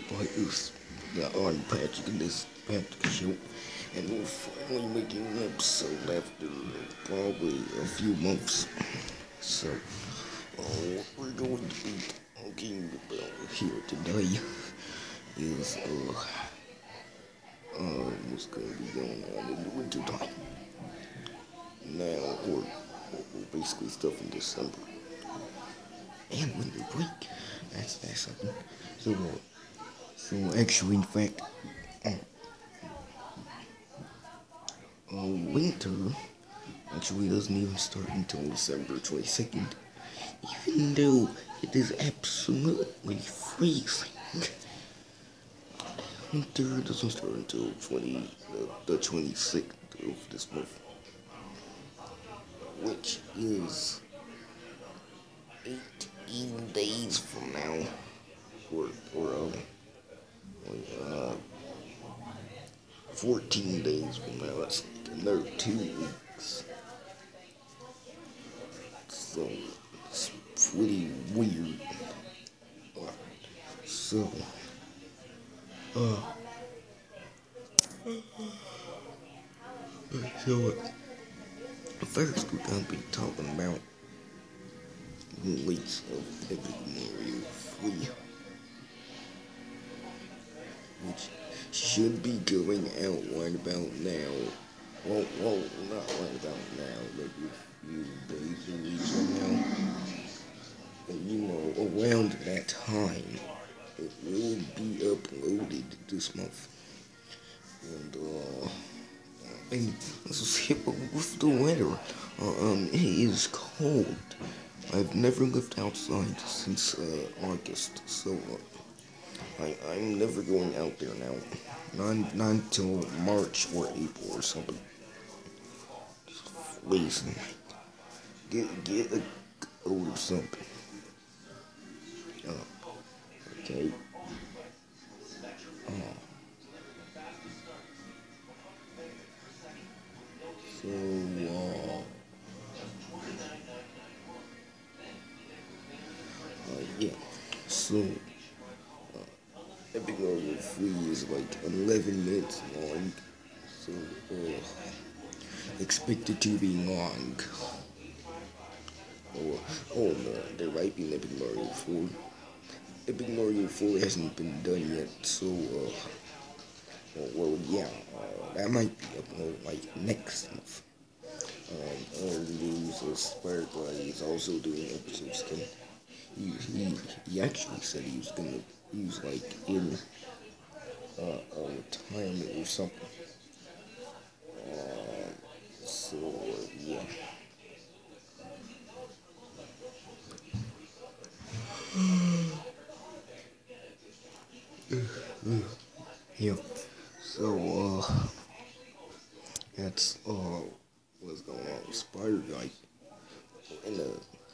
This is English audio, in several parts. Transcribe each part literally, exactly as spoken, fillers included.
But it's the Art Patrick and this Patrick show. And we're finally making an episode after probably a few months. So, uh, what we're going to be talking about here today is, uh, uh, what's going to be going on in the winter time. Now, we're, we're basically stuff in December. And winter break. That's, that's something. So, uh, so actually, in fact, uh, uh, winter actually doesn't even start until December twenty-second, even though it is absolutely freezing. Winter doesn't start until twenty, uh, the twenty-sixth of this month, which is eighteen days from now, or, or um, uh, fourteen days from now. That's like another two weeks. So it's pretty weird. So, uh, so uh, first we're gonna be talking about release of Epic Mario three, which should be going out right about now. Well, well, not right about now, maybe a few days or weeks from now. And you know, around that time, it will be uploaded this month. And, uh, and let's hit with the weather. Uh, um, it is cold. I've never lived outside since, uh, August, so, uh, I, I'm never going out there now. Not, not until March or April or something. Listen, get, get a coat or something. Uh, okay. Uh, so, uh, uh, yeah. So, uh, Epic Mario three is like eleven minutes long. So, uh, expect it to be long. Oh, oh no, there might be an Epic Mario four. Epic Mario four hasn't been done yet, so, uh, well, well yeah, uh, that might be uploaded like next month. Um, and news is Spider-Guy is also doing episodes. Can he, he he actually said he was gonna use like in uh, a retirement or something. Uh, so uh, yeah. Yeah. So uh, that's uh what's going on with Spider-Guy and the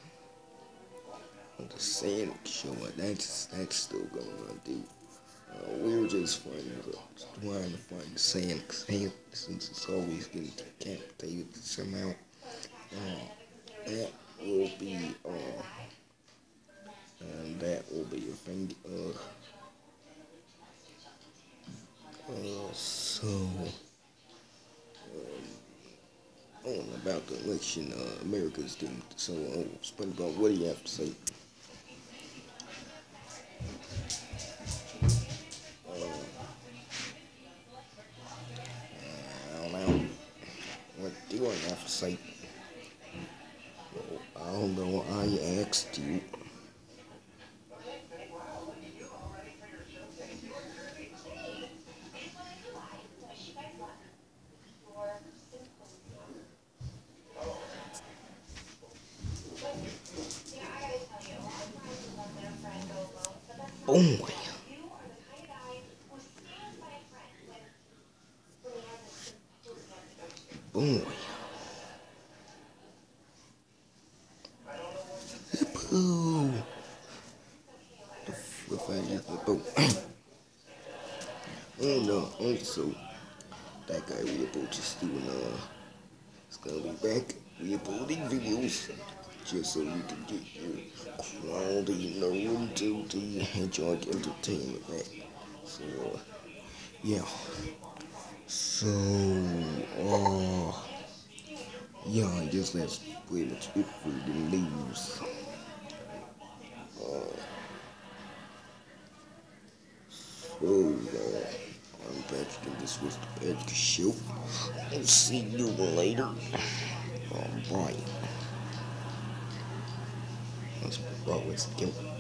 the Sonic show. That's that's still going on, dude. Uh, we were just finding the, trying to find the Sonic's hand since it's always getting decapitated somehow. Uh, that will be uh, and that will be a thing. Uh, uh so. Um, Oh, about the election, uh, America's doing. So, uh, SpongeBob, what do you have to say? Uh, I don't know. What do I have to say? Well, I don't know. I asked you. Boy. Boy. Boo. The fact is the boat. And uh, also, that guy Weeble just doing, uh, it's gonna be back re-uploading videos just so you can get your quality Naruto the Hedgehog entertainment back. So, uh, yeah. So, uh, yeah, I guess that's pretty much it for the news. Uh, so, uh, I'm Patrick, and this was the Patrick Show. I'll see you later. Alright. Let's, oh, let's go.